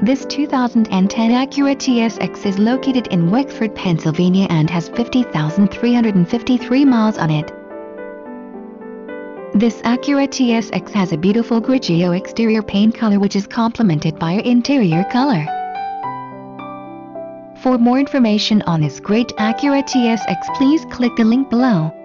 This 2010 Acura TSX is located in Wexford, Pennsylvania and has 50,353 miles on it. This Acura TSX has a beautiful Grigio exterior paint color which is complemented by an interior color. For more information on this great Acura TSX, please click the link below.